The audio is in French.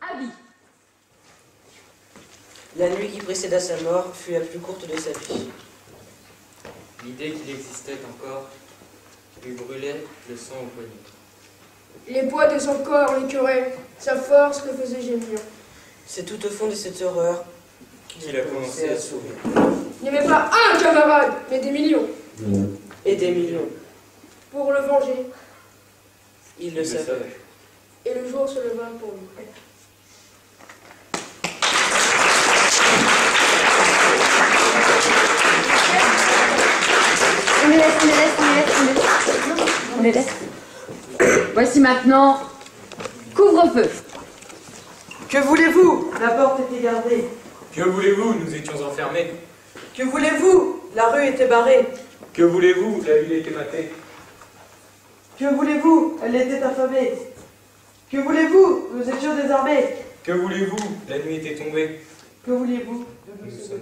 à vie. La nuit qui précéda sa mort fut la plus courte de sa vie. L'idée qu'il existait encore lui brûlait le sang au poignet. Les poids de son corps l'écœuraient, sa force le faisait gémir. C'est tout au fond de cette horreur qu'il a commencé à sourire. Il n'y avait pas un camarade, mais des millions. Et des millions. Pour le venger. Il le savait. Et le jour se leva pour lui. On les laisse. Voici maintenant couvre-feu. Que voulez-vous? La porte était gardée. Que voulez-vous? Nous étions enfermés. Que voulez-vous? La rue était barrée. Que voulez-vous? La ville était matée. Que voulez-vous? Elle était affamée. Que voulez-vous? Nous étions désarmés. Que voulez-vous? La nuit était tombée. Que vouliez-vous? Nous sommes